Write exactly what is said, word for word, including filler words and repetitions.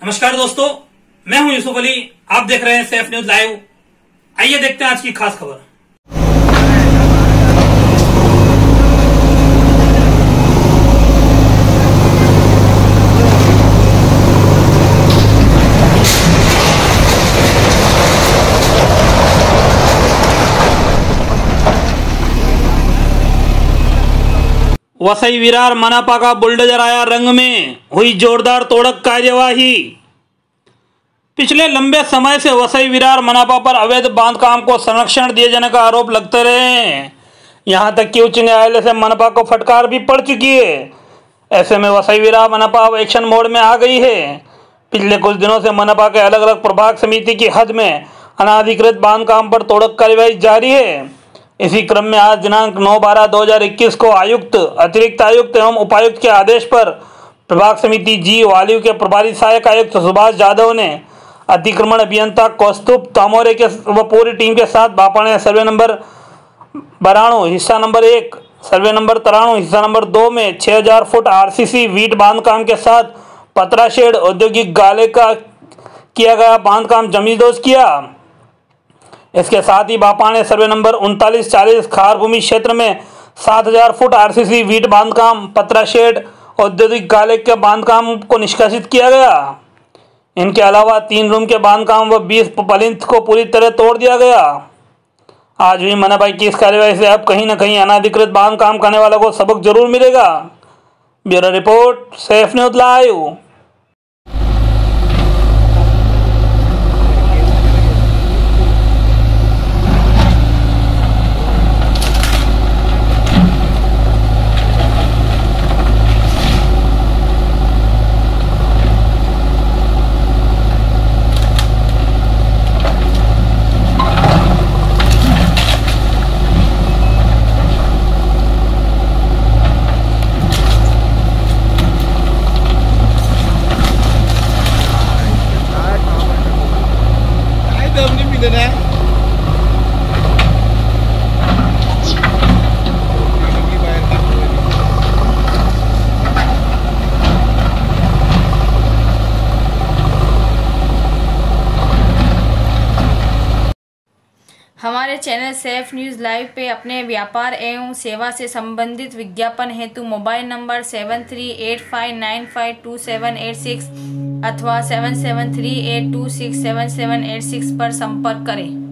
नमस्कार दोस्तों, मैं हूं यूसुफ अली। आप देख रहे हैं सैफ न्यूज लाइव। आइए देखते हैं आज की खास खबर। वसई विरार मनपा का बुलडोजर आया रंग में, हुई जोरदार तोड़क कार्यवाही। पिछले लंबे समय से वसई विरार मनपा पर अवैध बांधकाम को संरक्षण दिए जाने का आरोप लगते रहे हैं। यहां तक कि उच्च न्यायालय से मनपा को फटकार भी पड़ चुकी है। ऐसे में वसई विरार मनपा अब एक्शन मोड में आ गई है। पिछले कुछ दिनों से मनपा के अलग अलग प्रभाग समिति की हद में अनाधिकृत बांधकाम पर तोड़क कार्यवाही जारी है। इसी क्रम में आज दिनांक नौ बारह दो हजार इक्कीस को आयुक्त, अतिरिक्त आयुक्त एवं उपायुक्त के आदेश पर प्रभाग समिति जी वालिव के प्रभारी सहायक आयुक्त सुभाष यादव ने अतिक्रमण अभियंता कौस्तुभ तामोरे के व पूरी टीम के साथ बापाने सर्वे नंबर बाराणु हिस्सा नंबर एक, सर्वे नंबर तराणु हिस्सा नंबर दो में छह हजार फुट आरसीसी वीट बांधकाम के साथ पतरा शेड औद्योगिक गाले का किया गया बांधकाम जमींदोज किया। इसके साथ ही बापा ने सर्वे नंबर उनतालीस चालीस खार भूमि क्षेत्र में सात हजार फुट आरसीसी वीट बांधकाम, पतरा शेड, औद्योगिक गाले के बांधकाम को निष्कासित किया गया। इनके अलावा तीन रूम के बांधकाम व बीस पलिंथ को पूरी तरह तोड़ दिया गया। आज हुई मनपा की इस कार्यवाही से अब कहीं न कहीं अनाधिकृत बांधकाम करने वालों को सबक जरूर मिलेगा। Bureau report, Saif News Live. हमारे चैनल सैफ न्यूज़ लाइव पे अपने व्यापार एवं सेवा से संबंधित विज्ञापन हेतु mobile number seven three eight five nine five two seven eight six अथवा seven seven three eight two six seven seven eight six पर संपर्क करें।